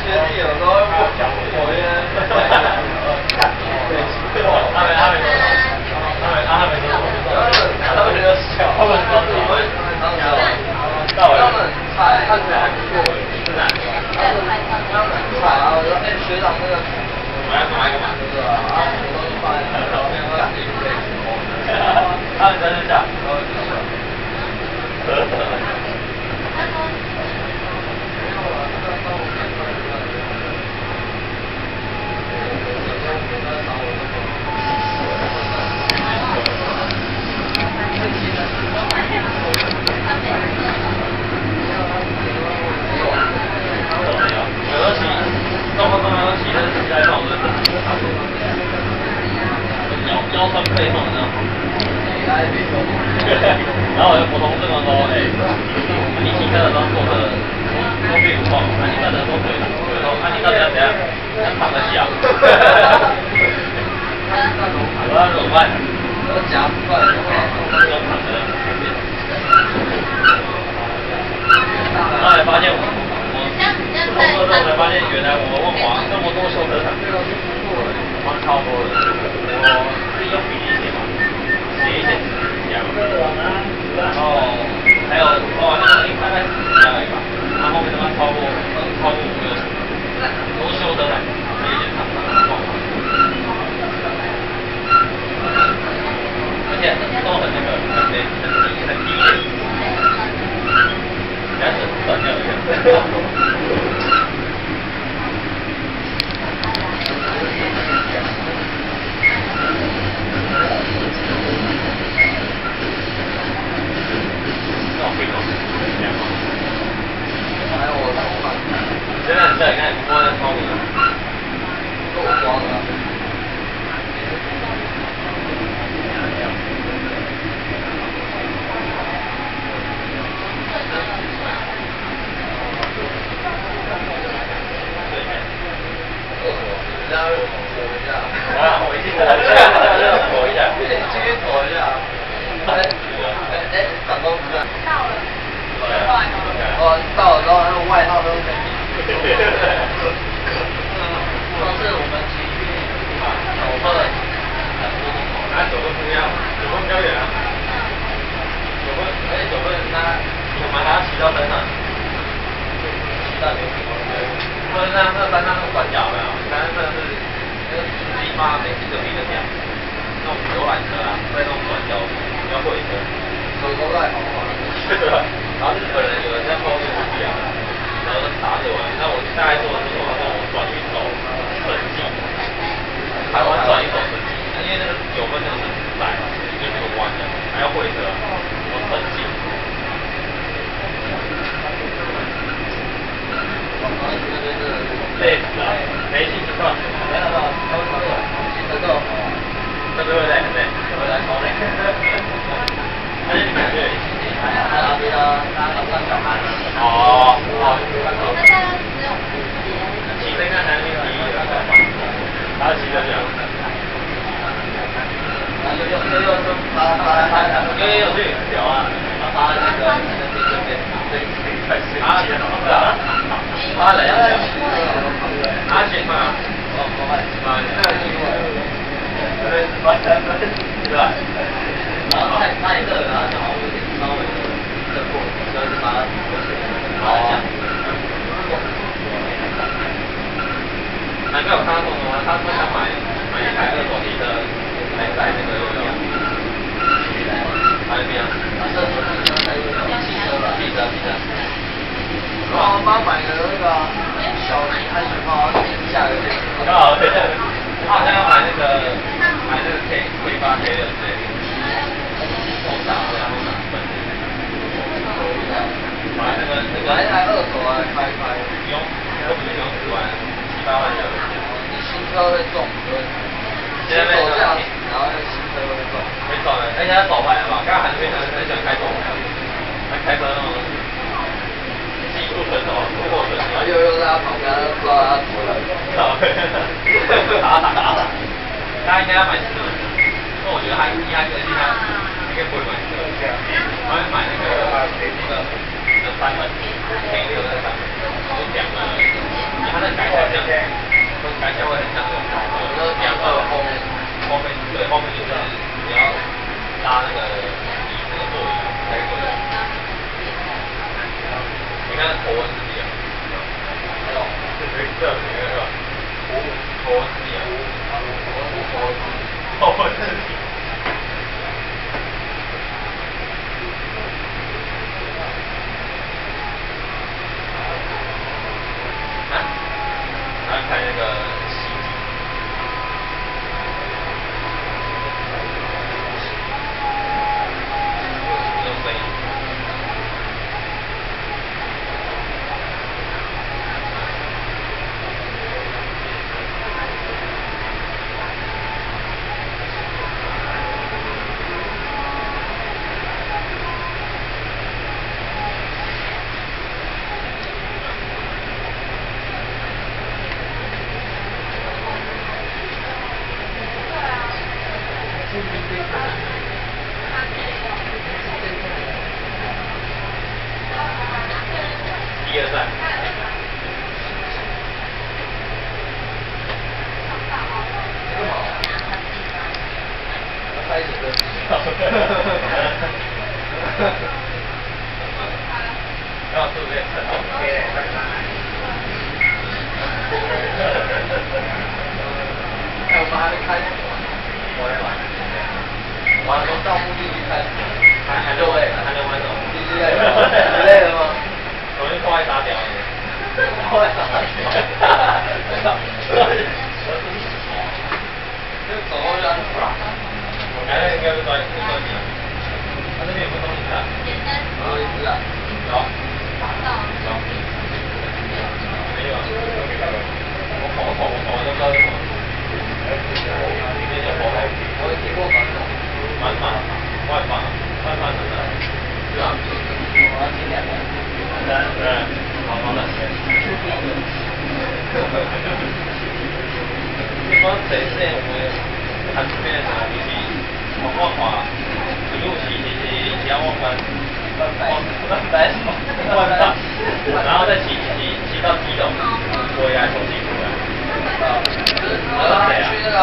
学弟有时候会不讲我耶。他们就笑，他们菜看起来还不错，是哪个？他们菜啊，我说学长那个，我要买一个嘛，对吧？啊，我都放在那后面，我感觉可以吃红的。他们真是假？腰酸背痛的，然后我就普通这么说，你骑车的时候坐着都屁股痛，你站着都腿痛，你到底要怎样？要躺着骑啊？我要怎么办？我夹不惯，我就躺着。后来发现我通过之后才发现，原来我问华那么多修车厂，花超多的。我是用笔记写嘛，写一些指甲，然后还有画那个大概是指甲而已吧，然后后面他妈超过5、6成，都修车厂，这一点厂商而且都很那个很低，牙齿断掉一样。真的很帅，你看摸的超明，够光了。我一定的，躲一下，继续躲一下。长高不是？到了。到了之后，那个外套都没。上次我们骑9份，9份不一样，9份比较远啊。9份，而且9份我们还要骑到山上，骑到牛皮。不是那山上那个转角没有？山上是那个地方每几个米的点，那种游览车啊，在那种转角要会车，手都在跑啊。对吧？然后日本人有人在后面不一样。然后打着玩，那我大概做的是我跟我转运走成绩，台湾转一走成绩，因为那个9分那个是直带，就是个弯的，还要会车，我成绩。累死了，没兴趣干。没有，这个对不对？对，我来考累。而且你感觉。哦，骑车看男女第一，他骑车讲，有去有啊，他那个他来呀，他行吗？对吧？然后太热了，然后有点稍微热过，所以就把它降。难怪我看他说什么，他说想买一台2手机的来载那个他那边啊，2手机汽车。我帮买个那个小安全帽，下个月。好，对。他好像要买那个 K8 K6之类的。买那个买一台2手啊，开，不用10万，7、8万就有。你新车会重，现在手架，然后那个新车会重，会重的，而且它手牌了嘛，刚刚还是非常很喜欢开手牌，他开车那种技术成熟，过程，然后又在他旁边，不知道他怎么了，打，他应该要买新的，因为我觉得他个性他应该不会买这个，他会买那个3门，K6那3门，就2门而已，因为他在改感觉会很像那种，就是两个后面对后面就是你要拉那个椅那个座椅才可以坐的。你看头文字 D 啊，还有这里面是吧？头文字 D 啊，头文字 D。来看那个洗衣机，有声音。第二站。开始的。然后是不是很 OK？ 哎，我们还没开始。我来玩。玩从到目的地开始。还六位，还能玩什么？累了吗？我就破坏打表。破坏打表。就走过去啊！我感觉应该是专业。他这边有没有东西看？有一只啊。有。有。没有啊。我跑都不知道是什么。里面有跑海。我也听过满外放真的。是啊。我要听2个。对。好的。你讲第四有冇含这边啊？就是我看，一路骑只要我看，然后再骑到基隆，回来重新回来。去那个，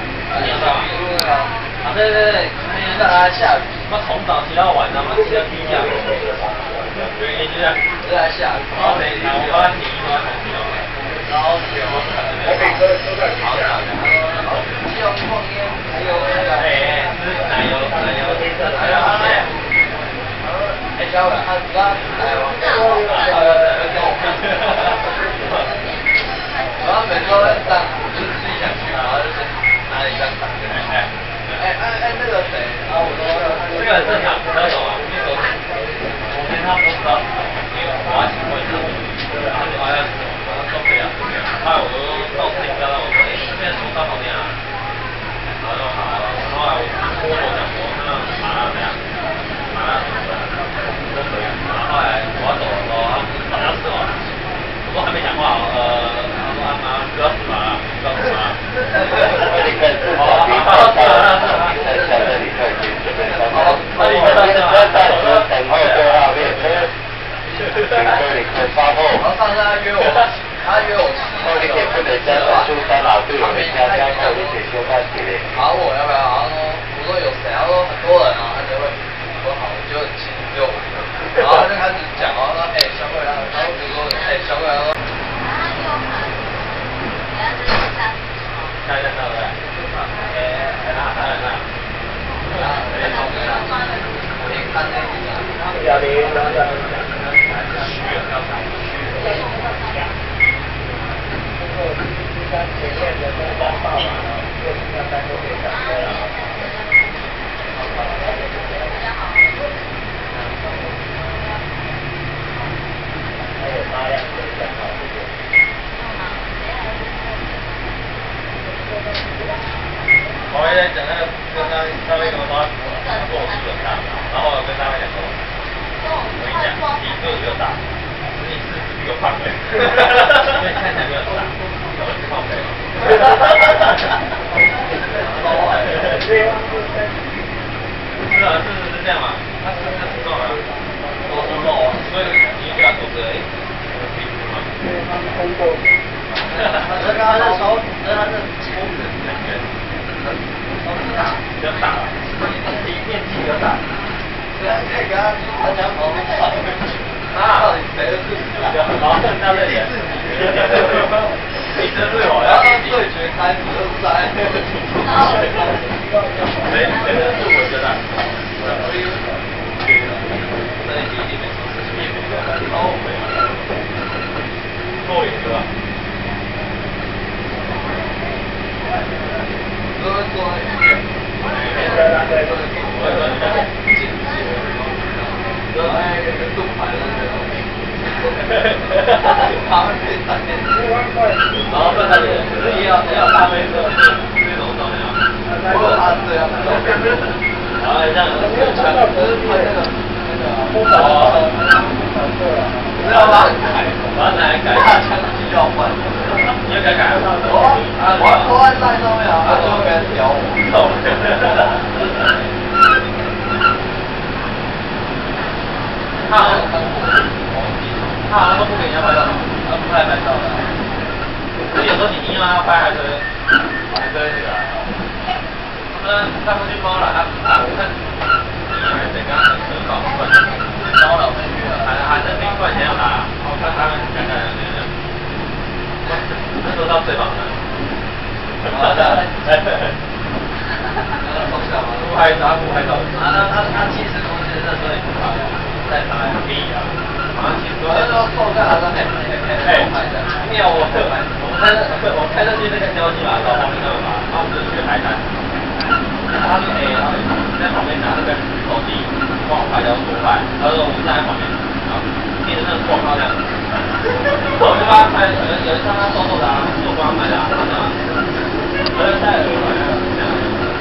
啊对，那个下雨，他从早骑到晚，然后骑到地下。对，一直在下雨。然后我帮他停，然后我每个都在好的。基隆矿烟，还有那个是奶油，还有这些。小伟，他奶油，跟我看。然后每周上就是自己想去，然后就先拿了一张卡。那个谁，然后我说这个很正常，不要走啊，因为我跟他们都知道，因为我要请问他们，他说要什么，都可以啊，都可以啊。后来我都到处交代我说，这边什么到旁边啊？然后说好，后来我讲说，那麻辣怎样？麻辣什么的都可以。然后后来我要走的时候，他们好像是哦，我都还没讲话哦，他说啊妈，不要死麻辣，不要死麻辣。你可以自己在这里可以这边上。那你看到这个暂时等候对号列车，请各位可以发后。然后上次他约我后你可以不能加上出三老队友的加后你可以修到几嘞？好，我要不要？我说有谁？他说很多人啊，他就会我说好，就其实只有我一个。然后他就开始讲，然后说小鬼啊，然后比如说小鬼啊说。下一站到对不对？在哪？我先看那个。要离前面的公交到了，右要再多点上车了。还有8辆车在跑这边。我还在讲那个跟大卫跟我说，他说我肚子很大，然后我跟大卫讲说，我跟你讲，你肚子比我大，你四肢比我胖的，所以看起来比较大，我是胖的。是啊，是这样嘛，他是体重啊，我所以你给他肚子有屁股嘛。 他的手，他的冲的那个，比较大，面积比较大。对啊，可以给他讲好多话。到底谁的自己？然后剩下的人，你真是我，然后对决开始赛。谁的是我觉得？这一定没错，是面比较高美，够赢吧？他们可以闪电，然后在那里可是要大杯车这种照样，我他这样，然后这样就是他那个知道吗？把它拿来改，他枪机要换，你要改啊？我拖在上面啊，他就跟屌我，他好像都不给人家拍照，他不太拍照的。所以有时候你硬要他拍，还是那个。他不去包了，我看你还得跟他很搞混，包了回去了，还是0块钱要拿，我看他们看看那时候到最忙的。不拍照，不拍照。他70公斤那时候也不拍，再拍可以啊。好像70公斤。那时候扣在他上面，没有我开车去那个郊区嘛，找黄明那个嘛，然后我们就去海滩。他说在旁边拿那个手机帮我拍照多拍，他说我们站在旁边，然后盯着那个广告这样子。我就帮他拍，有一张他瘦瘦的啊，是我帮他拍的啊，我就戴耳环这样。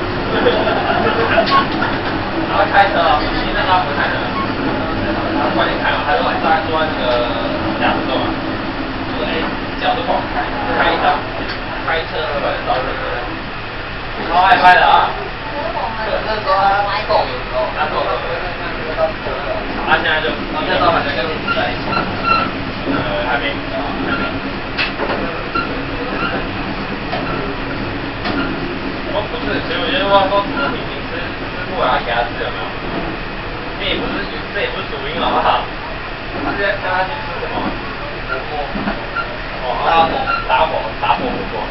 然后开车啊，你那个不开车，他快点开嘛，他就坐在那个驾驶座嘛，说脚都不好开，开车把人照着超爱拍的啊！那时候他瘦的时候，他瘦的时候，他现在就那时候好像跟你在一起，还没。我不是，所以我觉得说什么明星吃过来给他吃有没有？这也不是主因好不好？他现在叫他去吃什么？火锅。哦，打火火锅。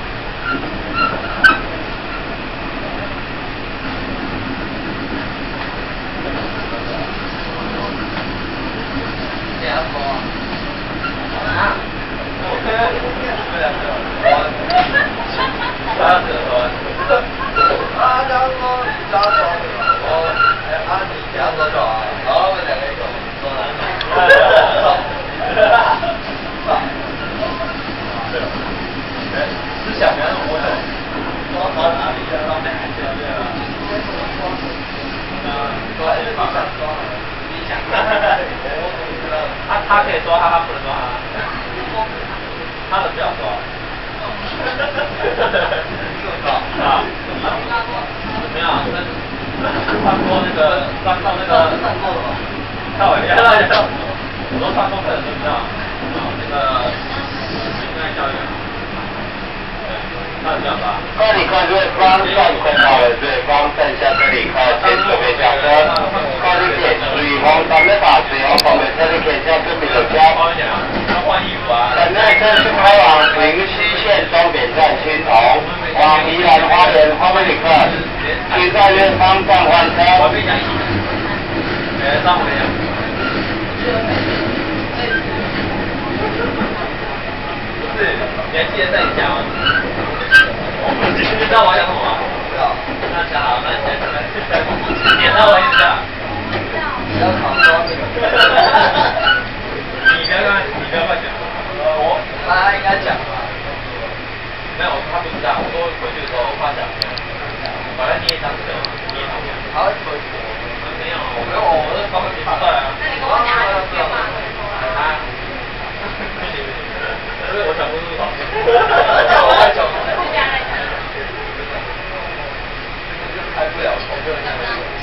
他可以抓他，他不能抓他。他的不要抓。啊？没有，他说那个上那个跳尾跳，我说上课可能都知道。那个应该教育。 各里客对方站困到了对方剩下这里客前准备下车，各里铁属于黄山的大水后旁边这里可以下准备了交。本列车是开往平西线终点站青铜，往宜兰花莲后面旅客，请在月方站换车。 不是，你还记得在你家吗？你知道我要讲什么吗？不知道。那讲好，那你先点到为止啊。不要考抓这个。你不要乱讲。他应该讲吧。没有，他不知道。我说回去的时候，我怕讲。把他捏一张纸，捏好。他会回我。没有，我是帮他比赛啊。那你跟我讲电话。啊。不行，我想不出口。我太穷了。开不了口，就这样。